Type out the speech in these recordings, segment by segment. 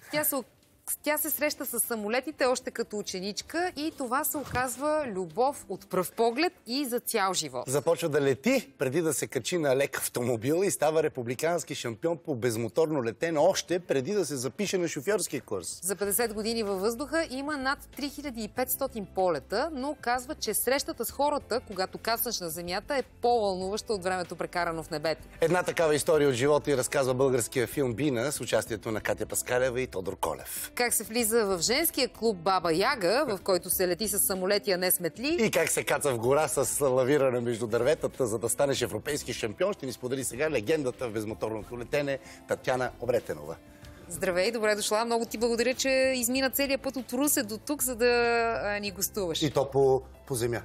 Тя се среща с самолетите още като ученичка и това се оказва любов от пръв поглед и за цял живот. Започва да лети преди да се качи на лек автомобил и става републикански шампион по безмоторно летене още преди да се запише на шофьорски курс. За 50 години във въздуха има над 3500 полета, но казва, че срещата с хората, когато кацнеш на земята, е по-вълнуваща от времето прекарано в небето. Една такава история от живота и разказва българския филм "Бина" с участието на Катя Паскалева и Тодор Колев. Как се влиза в женския клуб Баба Яга, в който се лети с самолети, а не с метли. И как се каца в гора с лавиране между дърветата, за да станеш европейски шампион, ще ни сподели сега легендата в безмоторното летене Татяна Обретенова. Здравей, добре дошла. Много ти благодаря, че измина целият път от Русе до тук, за да ни гостуваш. И то по земя.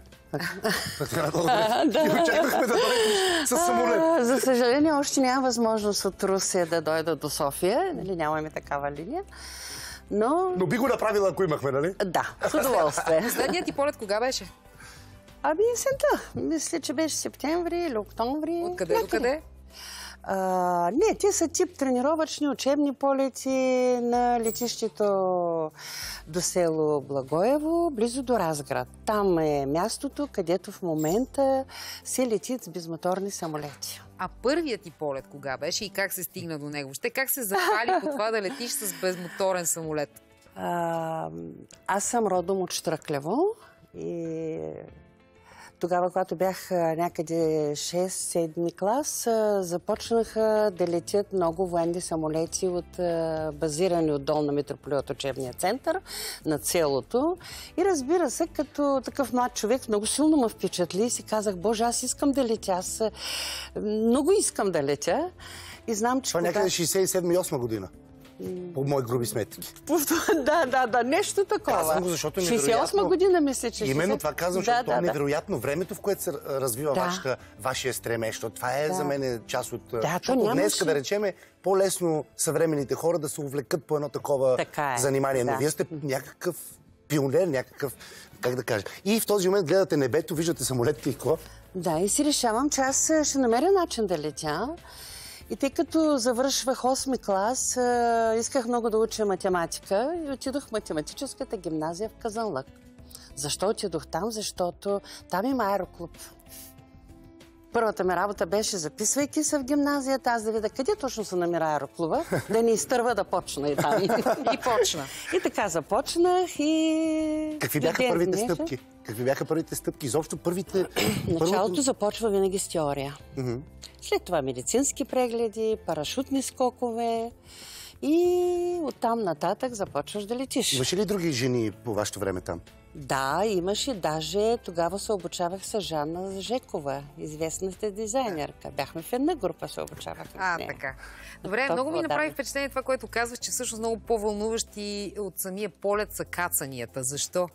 И очаквахме да дойдеш със самолет. За съжаление, още няма възможност от Русе да дойда до София. Нямаме такава линия. Но би го направила, ако имахме, нали? Да, с удоволствие. Последният ти полет кога беше? Есента. Мисля, че беше септември или октомври. Откъде до къде? Не, те са тип тренировъчни, учебни полети на летището до село Благоево, близо до Разград. Там е мястото, където в момента се летят с безмоторни самолети. А първият ти полет кога беше и как се стигна до него? Как се запали по това да летиш с безмоторен самолет? Аз съм родом от Щръклево и тогава, когато бях някъде 6-7 клас, започнаха да летят много военни самолети базирани отдолу на Митрополит учебния център, над селото. И разбира се, като такъв млад човек, много силно ме впечатли и си казах, Боже, аз искам да летя, аз много искам да летя. И знам, че това някъде 67-8 година. По мои груби сметки. Да, нещо такова. Казвам го, защото е невероятно. 68 година мисля, че... Именно това казвам, защото това е невероятно времето, в което се развива вашия стремеж. Това е за мен част от... Защото днес, да речем, е по-лесно съвременните хора да се увлекат по едно такова занимание. Но вие сте някакъв пионер, някакъв... Как да кажа? И в този момент гледате небето, виждате самолетите и какво? Да, и си решавам, че аз ще намеря начин да летя. И тъй като завършвах 8-ми клас, исках много да уча математика и отидох в математическата гимназия в Казанлък. Защо отидох там? Защото там има аероклуб. Първата ми работа беше, записвайки се в гимназията, аз да видя къде точно се намира аероклуба, да не изтърва да почна и там. И почна. И така започнах и... Какви бяха първите стъпки? Какви бяха първите стъпки? Изобщо първите... Началото започва винаги с теория. След това медицински прегледи, парашутни скокове и оттам нататък започваш да летиш. Имаше ли други жени по вашето време там? Да, имаше. Даже тогава се обучавах с Жанна Жекова, известната дизайнерка. Бяхме в една група, се обучавахме с нея. Така. Добре, много ми направи впечатление това, което казваш, че всъщност много по-вълнуващи от самия полет са кацанията. Защо?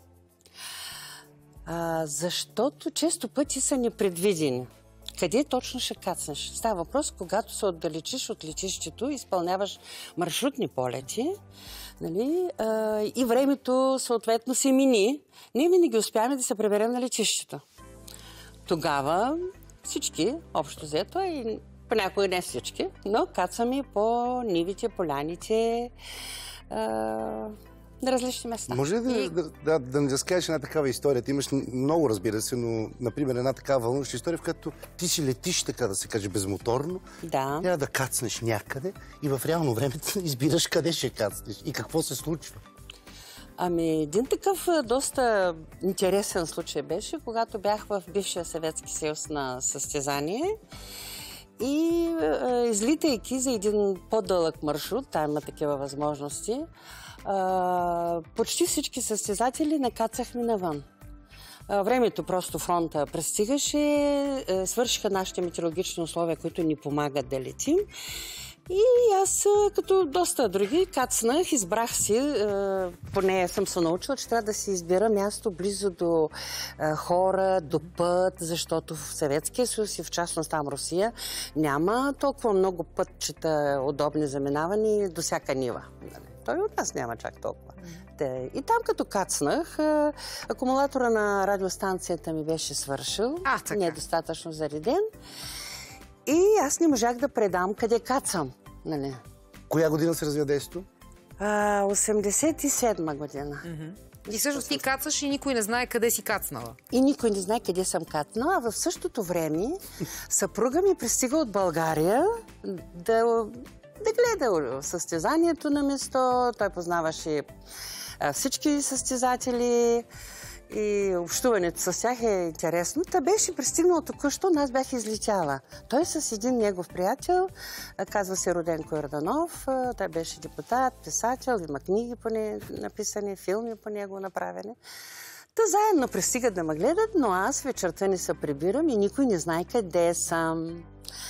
Защото често пъти са непредвидени. Къде точно ще кацнеш? Става въпрос, когато се отдалечиш от летището, изпълняваш маршрутни полети, нали? И времето съответно се мини. Ние винаги успяваме да се приберем на летището. Тогава всички, общо взето, и понякога не всички, но кацаме по нивите, поляните, на различни места. Може ли да ни разкажеш една такава история? Ти имаш много, разбира се, но, например, една такава вълнуваща история, в която ти си летиш, така да се каже, безмоторно. Да. Трябва да кацнеш някъде и в реално време избираш къде ще кацнеш и какво се случва. Един такъв доста интересен случай беше, когато бях в бившия Съветски съюз на състезание. И излитайки за един по-дълъг маршрут, там има такива възможности, почти всички състезатели накацахме навън. Времето просто фронта пристигаше, свършиха нашите метеорологични условия, които ни помагат да летим. И аз, като доста други, кацнах, избрах си, поне съм се научила, че трябва да си избира място близо до хора, до път, защото в Съветския съюз и в частност там Русия няма толкова много пътчета удобни за минаване до всяка нива. Той от нас няма чак толкова. И там като кацнах, акумулатора на радиостанцията ми беше свършил, недостатъчно зареден. И аз не можах да предам къде кацам. Нали? Коя година се развива действието? 87 година. И всъщност ти кацаш и никой не знае къде си кацнала. И никой не знае къде съм кацнала, а в същото време съпруга ми пристига от България да гледа състезанието на место. Той познаваше всички състезатели и общуването с тях е интересно. Та беше пристигнал току-що, аз бях излетяла. Той с един негов приятел, казва се Роденко Йорданов, той беше депутат, писател, има книги по него написани, филми по него направени. Та заедно пристигат да ме гледат, но аз вечерта не се прибирам и никой не знае къде съм.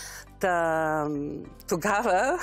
Тогава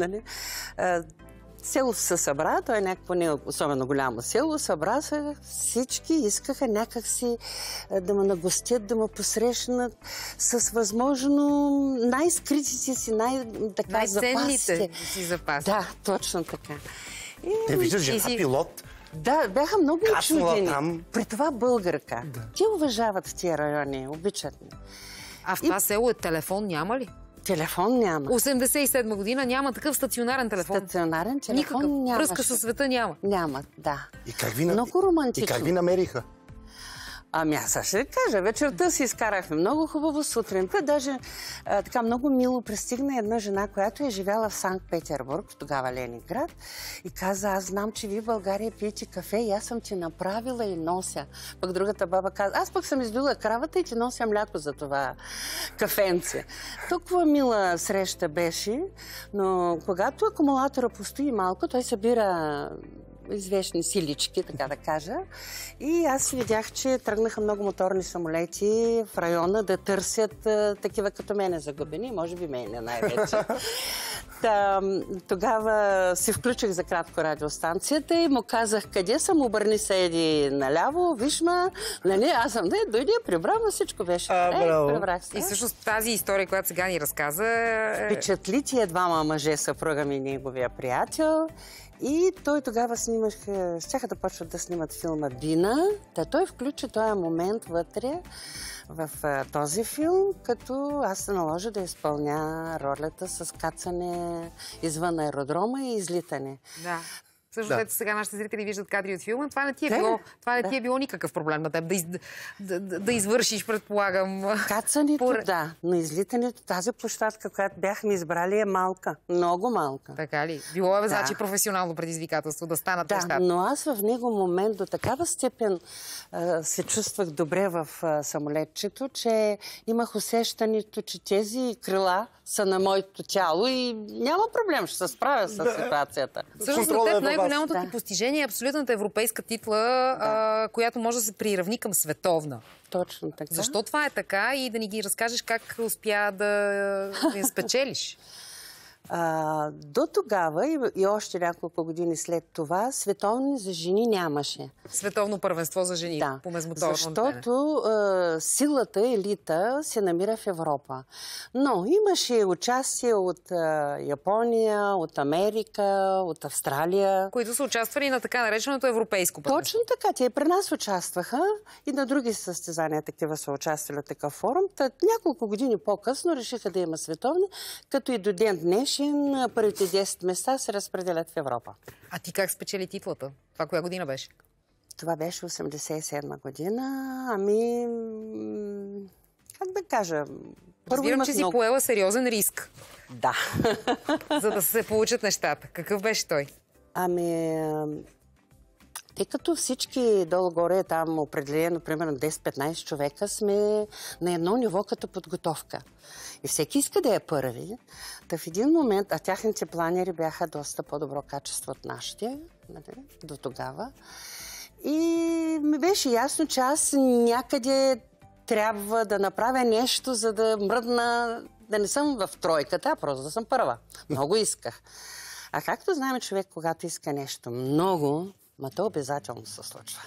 селото се събра, той е някакво не особено голямо село, събра се, всички искаха някакси да ме нагостят, да ме посрещнат с възможно най-скритите си, най-ценните си запаси. Да, точно така. Те виждаш жена пилот. Да, бяха много учудени. При това българка. Да. Те уважават в тия райони, обичат ме. А в това село телефон няма ли? Телефон няма. 87 година няма такъв стационарен телефон. Стационарен телефон никакъв. нямаше. Връзка със света няма. Няма, да. Много романтично. И как ви намериха? Ами аз ще кажа, вечерта си изкарахме много хубаво, сутринта даже така много мило пристигна една жена, която е живяла в Санкт-Петербург, тогава Ленинград, и каза, аз знам, че ви в България пиете кафе и аз съм ти направила и нося. Пък другата баба каза, аз пък съм издула кравата и ти нося мляко за това кафенце. Толкова мила среща беше, но когато акумулатора постои малко, той събира известни силички, така да кажа. И аз видях, че тръгнаха много моторни самолети в района да търсят такива като мене загубени, може би мене най-вече. Тогава се включих за кратко радиостанцията и му казах, къде съм, обърни се еди наляво, виж ма, нали, аз съм, дойде, прибрам, всичко беше. Прибрах се. И всъщност тази история, която сега ни разказа... Впечатли тия двама мъже, съпруга ми и неговия приятел. И той тогава щяха да почват да снимат филма Бина. Той включи този момент вътре в този филм, като аз се наложа да изпълня ролята с кацане извън аеродрома и излитане. Да. Също ето сега нашите зрители виждат кадри от филма. Това не ти е било никакъв проблем на теб да извършиш, предполагам. Кацането, да. Но излитането, тази площадка, която бяхме избрали, е малка. Много малка. Така ли? Било е значи професионално предизвикателство да станат нещата. Да, но аз в него момент до такава степен се чувствах добре в самолетчето, че имах усещането, че тези крила са на моето тяло и няма проблем, ще се справя с ситуацията. Всъщност за теб най-голямото ти постижение е абсолютната европейска титла, която може да се приравни към световна. Точно така. Защо това е така и да ни ги разкажеш как успя да я спечелиш? До тогава и още няколко години след това световни за жени нямаше. Световно първенство за жени по мезмоторно. Защото силата, елита се намира в Европа. Но имаше участие от Япония, от Америка, от Австралия. Които са участвали на така нареченото европейско първенство. Точно така. Те при нас участваха и на други състезания такива са участвали от такъв форум. Няколко години по-късно решиха да има световни, като и до ден днешен първите 10 места се разпределят в Европа. А ти как спечели титлата? Това коя година беше? Това беше 87 година. Ами, как да кажа? Разбирам, че си поела сериозен риск. Да. За да се получат нещата. Какъв беше той? Ами, тъй като всички долу-горе там определено, примерно 10-15 човека, сме на едно ниво като подготовка. И всеки иска да е първи. Та в един момент, а тяхните планери бяха доста по-добро качество от нашите, до тогава. И ми беше ясно, че аз някъде трябва да направя нещо, за да мръдна, да не съм в тройката, а просто да съм първа. Много исках. А както знаем, човек, когато иска нещо много, то обязателно се случва.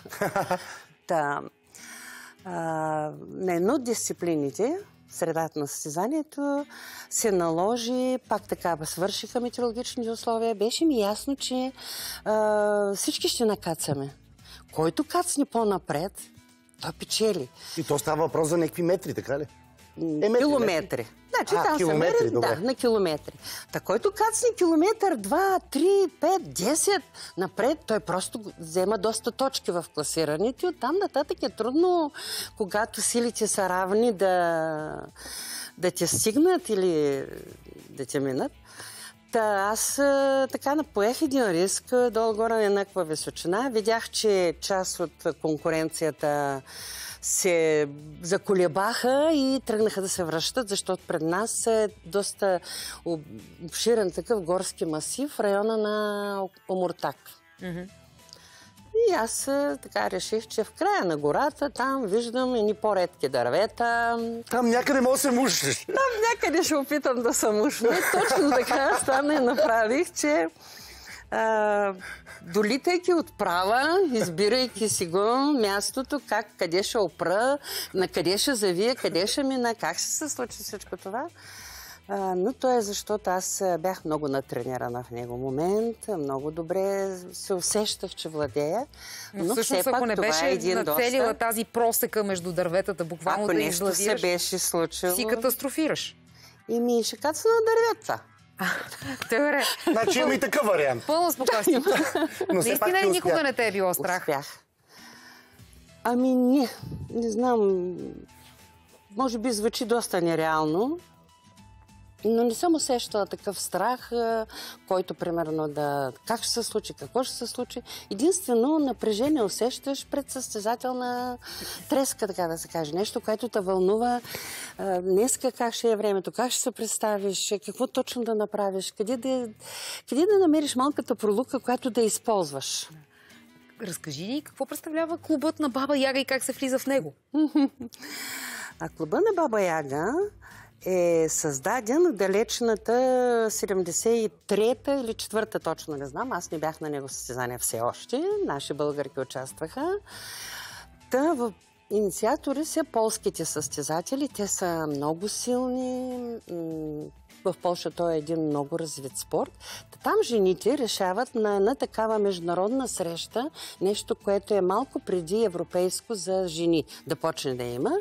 На едно от дисциплините, в средата на състезанието, се наложи, пак така свършиха метеорологичните условия. Беше ми ясно, че всички ще накацаме. Който кацне по-напред, той печели. И то става въпрос за някакви метри, така ли? Километри. Значи там се мери, на километри. Та който кацне километър, 2, 3, 5, 10 напред, той просто взема доста точки в класирането и оттам нататък е трудно, когато силите са равни, да те стигнат или да те минат. Аз така поех един риск, долу-горе на еднаква височина. Видях, че част от конкуренцията се заколебаха и тръгнаха да се връщат, защото пред нас е доста обширен такъв горски масив в района на Омуртаг. И аз така реших, че в края на гората там виждам едни по-редки дървета. Там някъде може да се мушнеш. Там някъде ще опитам да се мушна. Точно така стана и направих, че долитайки отправа, избирайки си го мястото, къде ще опра, на къде ще завия, къде ще мина, как ще се случи всичко това. Но то е защото аз бях много натренирана в него момент, много добре се усещах, че владея. Но всъщност, ако не беше нацелила тази просека между дърветата, буквално да излавираш, ако нещо се беше случило, си катастрофираш. И ще кацна на дървета. Добре. Значи има и такъв вариант. Пълно спокойствие. Наистина никога не те е било страх? Успях. Ами не знам. Може би звучи доста нереално, но не съм усещала такъв страх, който примерно как ще се случи, какво ще се случи. Единствено напрежение усещаш пред състезателна треска, така да се каже. Нещо, което те вълнува днеска как ще е времето, как ще се представиш, какво точно да направиш, къде да намериш малката пролука, която да използваш. Разкажи ни какво представлява клубът на Баба Яга и как се влиза в него. Клуба на Баба Яга е създаден в далечната 73-та или 4-та, точно не знам. Аз не бях на него състезание все още. Наши българки участваха. Инициатори са полските състезатели. Те са много силни. В Полша той е един много развит спорт. Там жените решават на такава международна среща, нещо, което е малко преди европейско за жени да почне да има,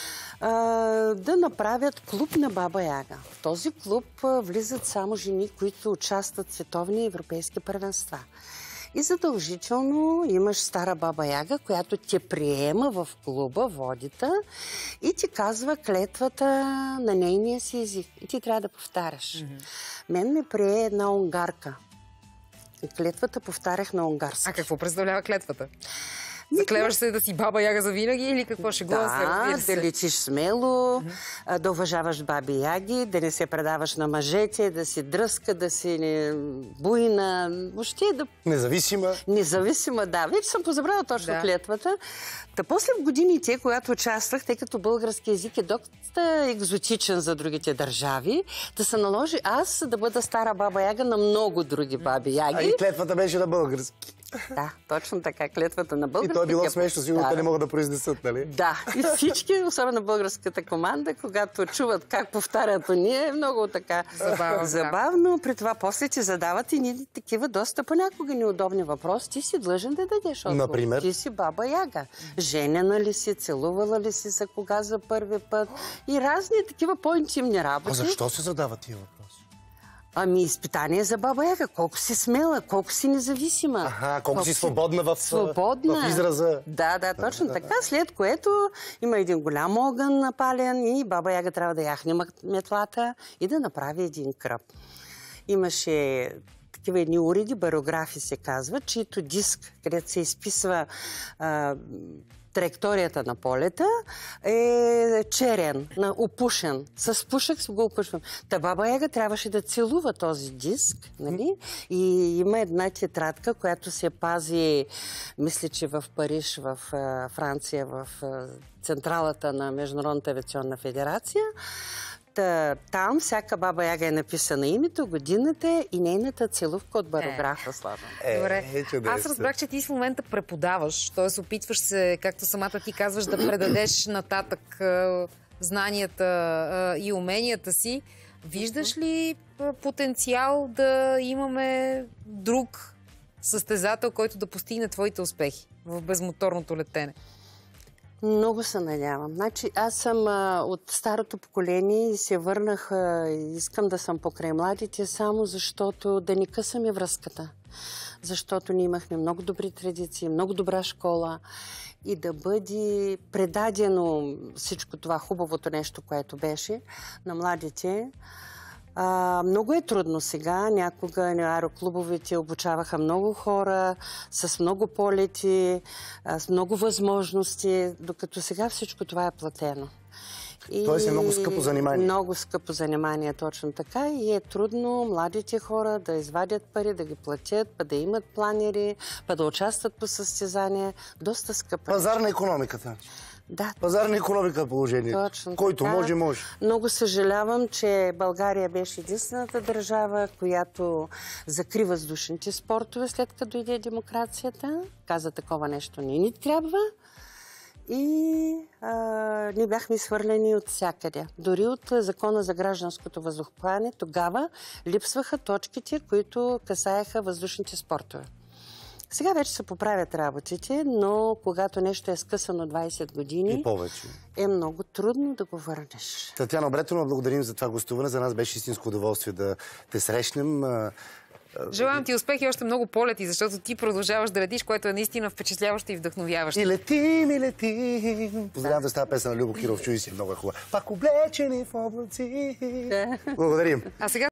да направят клуб на Баба Яга. В този клуб влизат само жени, които участват в световни европейски първенства. И задължително имаш стара Баба Яга, която те приема в клуба, водите и ти казва клетвата на нейния си език. И ти трябва да повтаряш. Мен ме прие една унгарка. И клетвата повтарях на унгарски. А какво представлява клетвата? Заклеваш се да си Баба Яга за винаги или какво ще го да летиш смело, да уважаваш баби яги, да не се предаваш на мъжете, да си дръска, да си буйна, въобще да... Независима. Независима, да. Вече съм позабрала точно клетвата. Та после в годините, когато участвах, тъй като български език е доста екзотичен за другите държави, да се наложи аз да бъда стара Баба Яга на много други баби яги. А и клетвата беше на български. Да, точно така, клетвата на български. И то е било смешно, сигурно те не могат да произнесат, нали? Да, и всички, особено българската команда, когато чуват как повтарят ние, е много така забавно. При това после ти задават и ни такива доста понякога неудобни въпроси. Ти си длъжен да дадеш отговор. Например? Ти си Баба Яга. Женена ли си, целувала ли си се кога за първи път и разни такива по-интимни работи. А защо се задават тия въпроси? Ами изпитание за Баба Яга. Колко си смела, колко си независима. Колко си свободна в израза. Да, точно така. След което има един голям огън напален и Баба Яга трябва да яхне метлата и да направи един кръп. Имаше такива едни уреди, бариографи се казва, чието диск, където се изписва траекторията на полета, е черен, опушен. С пушек го опушвам. Та Баба Яга трябваше да целува този диск, нали? И има една тетрадка, която се пази, мисля, че в Париж, в Франция, в централата на Международната авиационна федерация. Там всяка Баба Яга е написана името, годината и нейната целувка от бариографа слава. Добре. Аз разбрах, че ти в момента преподаваш, т.е. опитваш се, както самата ти казваш, да предадеш нататък знанията и уменията си. Виждаш ли потенциал да имаме друг състезател, който да постигне твоите успехи в безмоторното летене? Много се надявам. Значи, аз съм от старото поколение и се върнах, искам да съм покрай младите, само защото да ни късаме връзката. Защото ние имахме много добри традиции, много добра школа и да бъде предадено всичко това хубавото нещо, което беше на младите. Много е трудно сега. Някога аероклубовете обучаваха много хора, с много полети, с много възможности, докато сега всичко това е платено. Тоест е много скъпо занимание. Много скъпо занимание, точно така. И е трудно младите хора да извадят пари, да ги платят, па да имат планери, па да участват по състезания. Доста скъпо. Пазар на икономиката. Да. Пазарна икономика положение. Точно който така. може. Много съжалявам, че България беше единствената държава, която закри въздушните спортове след като дойде демокрацията. Каза, такова нещо не ни трябва. И ние бяхме свърлени от всякъде. Дори от Закона за гражданското въздухоплаване тогава липсваха точките, които касаеха въздушните спортове. Сега вече се поправят работите, но когато нещо е скъсано 20 години, и повече, е много трудно да го върнеш. Татяна Бретонова, благодарим за това гостуване. За нас беше истинско удоволствие да те срещнем. Желавам ти успех и още много полети, защото ти продължаваш да летиш, което е наистина впечатляващо и вдъхновяващо. И летим. Поздравям с тази песен на Любо Киров. Чуй си, много е хубава. Пак облечени в облаци. Благодарим. А сега